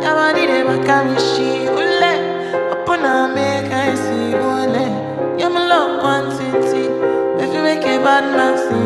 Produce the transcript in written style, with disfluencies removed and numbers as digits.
Your body they back at me, she ule. Open and make I see ule. You're my love quantity. If you make a bad man sing.